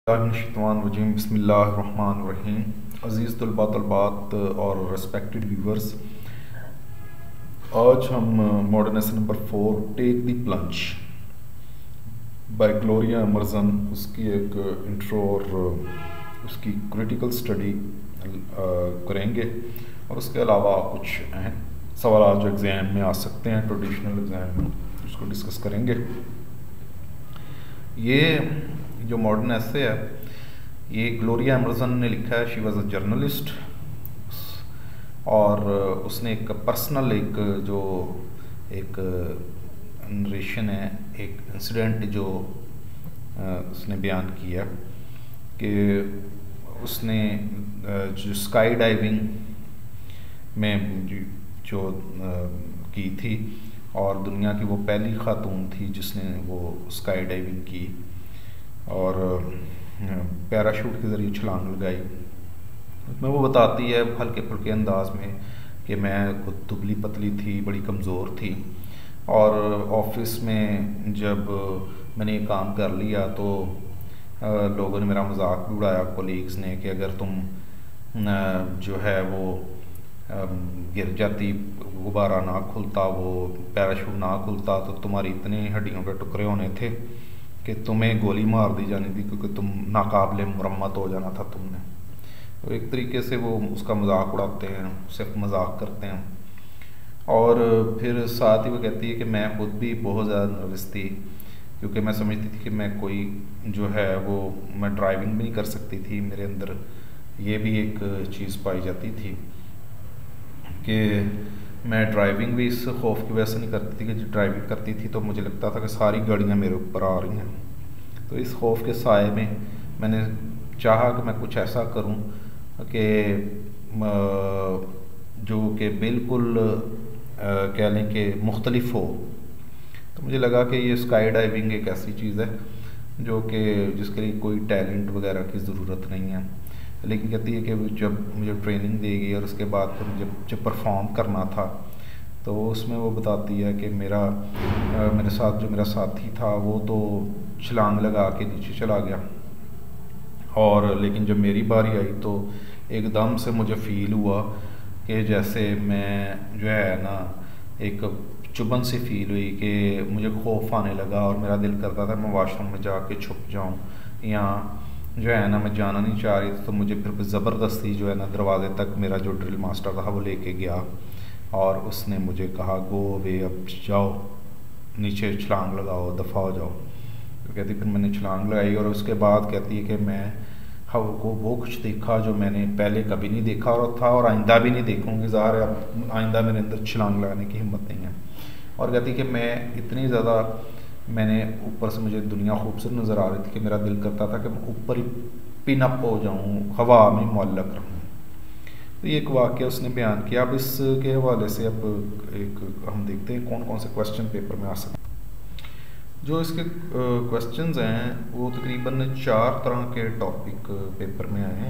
रजीम बिस्मिल्लाहिर्रहमानिर्रहीम। अज़ीज़ तलबा तलबात और रेस्पेक्टेड व्यूवर्स, आज हम modern essay number 4 take the plunge by Gloria Emerson उसकी एक इंट्रो और उसकी क्रिटिकल स्टडी करेंगे और उसके अलावा कुछ सवाल जो एग्ज़ाम में आ सकते हैं, ट्रेडिशनल एग्ज़ाम में, उसको डिस्कस करेंगे। ये जो मॉडर्न ऐसे है ये ग्लोरिया एमर्सन ने लिखा है। शी वाज अ जर्नलिस्ट और उसने एक पर्सनल एक नरेशन है, एक इंसिडेंट जो उसने बयान किया कि उसने जो स्काई डाइविंग में जो की थी और दुनिया की वो पहली खातून थी जिसने वो स्काई डाइविंग की और पैराशूट के ज़रिए छलांग लगाई। उसमें वो बताती है हल्के फुल्के अंदाज में कि मैं खुद दुबली पतली थी, बड़ी कमज़ोर थी और ऑफिस में जब मैंने ये काम कर लिया तो लोगों ने मेरा मजाक भी उड़ाया, कोलीग्स ने, कि अगर तुम जो है वो गिर जाती, गुब्बारा ना खुलता, वो पैराशूट ना खुलता तो तुम्हारी इतने हड्डियों के टुकड़े होने थे कि तुम्हें गोली मार दी जानी थी क्योंकि तुम नाकाबिले मुरम्मत हो जाना था तुमने। तो एक तरीके से वो उसका मजाक उड़ाते हैं, सिर्फ मजाक करते हैं। और फिर साथ ही वो कहती है कि मैं खुद भी बहुत ज़्यादा नर्वस थी क्योंकि मैं समझती थी कि मैं कोई जो है वो मैं ड्राइविंग भी नहीं कर सकती थी। मेरे अंदर ये भी एक चीज़ पाई जाती थी कि मैं ड्राइविंग भी इस खौफ की वजह से नहीं करती थी कि जब ड्राइविंग करती थी तो मुझे लगता था कि सारी गाड़ियाँ मेरे ऊपर आ रही हैं। तो इस खौफ के साए में मैंने चाहा कि मैं कुछ ऐसा करूं कि जो कि बिल्कुल कह लें कि मुख्तलिफ हो। तो मुझे लगा कि ये स्काई डाइविंग एक ऐसी चीज़ है जो कि जिसके लिए कोई टैलेंट वगैरह की ज़रूरत नहीं है, लेकिन कहती है कि जब मुझे ट्रेनिंग देगी और उसके बाद फिर मुझे जब परफॉर्म करना था तो उसमें वो बताती है कि मेरे साथ जो मेरा साथी था वो तो छलांग लगा के नीचे चला गया और लेकिन जब मेरी बारी आई तो एकदम से मुझे फ़ील हुआ कि जैसे मैं जो है ना एक चुभन सी फील हुई कि मुझे खौफ आने लगा और मेरा दिल करता था मैं वाशरूम में जाके छुप जाऊं या जो है ना मैं जाना नहीं चाह रही थी। तो मुझे फिर ज़बरदस्ती जो है ना दरवाजे तक मेरा जो ड्रिल मास्टर था वो लेके गया और उसने मुझे कहा गो अवे, अब जाओ नीचे छलांग लगाओ, दफ़ा हो जाओ। तो कहती फिर मैंने छलांग लगाई और उसके बाद कहती है कि मैं वो कुछ देखा जो मैंने पहले कभी नहीं देखा और था और आइंदा भी नहीं देखूँगी। ज़ाहिर है आइंदा मेरे अंदर छलांग लगाने की हिम्मत नहीं है। और कहती कि मैं इतनी ज़्यादा मैंने ऊपर से मुझे दुनिया खूबसूरत नज़र आ रही थी कि मेरा दिल करता था कि मैं ऊपर ही पिन अप हो जाऊँ, हवा में मुअल्लक रहूँ। तो ये एक वाक़या उसने बयान किया। अब इसके हवाले से अब एक हम देखते हैं कौन कौन से क्वेश्चन पेपर में आ सकते हैं। जो इसके क्वेश्चंस हैं वो तकरीबन 4 तरह के टॉपिक पेपर में आए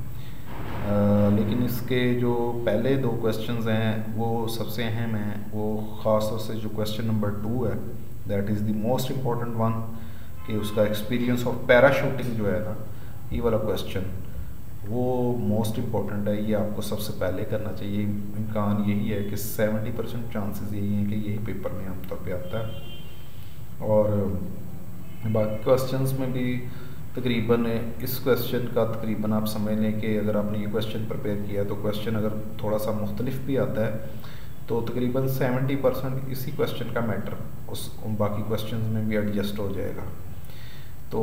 हैं, लेकिन इसके जो पहले 2 क्वेश्चंस हैं वो सबसे अहम हैं। वो ख़ास तौर से जो क्वेश्चन नंबर 2 है, that is the most important one, कि उसका एक्सपीरियंस ऑफ पैराशूटिंग जो है ना, ये वाला क्वेश्चन वो मोस्ट इम्पॉर्टेंट है। ये आपको सबसे पहले करना चाहिए। इम्कान यही है कि 70% चांसेस यही हैं कि यही पेपर में आमतौर पे आता है। और बाकी क्वेश्चंस में भी तकरीबन इस क्वेश्चन का तकरीबन आप समझ लें कि अगर आपने ये क्वेश्चन प्रिपेयर किया तो क्वेश्चन अगर थोड़ा सा मुख्तलिफ भी आता है तो तकरीबन 70% इसी क्वेश्चन का मैटर उन बाकी क्वेश्चंस में भी एडजस्ट हो जाएगा। तो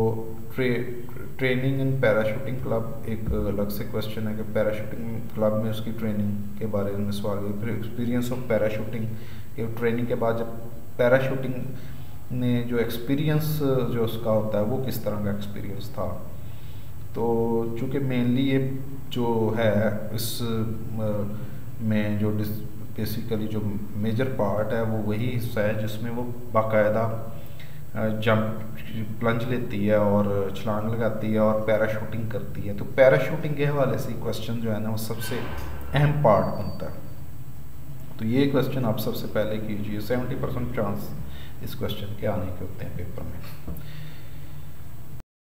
ट्रेनिंग इन पैराशूटिंग क्लब एक अलग से क्वेश्चन है कि पैराशूटिंग क्लब में उसकी ट्रेनिंग के बारे में सवाल है। फिर एक्सपीरियंस ऑफ पैराशूटिंग के ट्रेनिंग के बाद जब पैराशूटिंग ने जो एक्सपीरियंस जो उसका होता है वो किस तरह का एक्सपीरियंस था। तो चूँकि मेनली ये जो है इस में जो बेसिकली जो मेजर पार्ट है वो वही हिस्सा है जिसमें वो बाकायदा जंप प्लंज लेती है और छलांग लगाती है और पैराशूटिंग करती है। तो पैराशूटिंग के हवाले से क्वेश्चन जो है ना वो सबसे अहम पार्ट बनता है। तो ये क्वेश्चन आप सबसे पहले कीजिए। 70% चांस इस क्वेश्चन के आने के होते हैं पेपर में।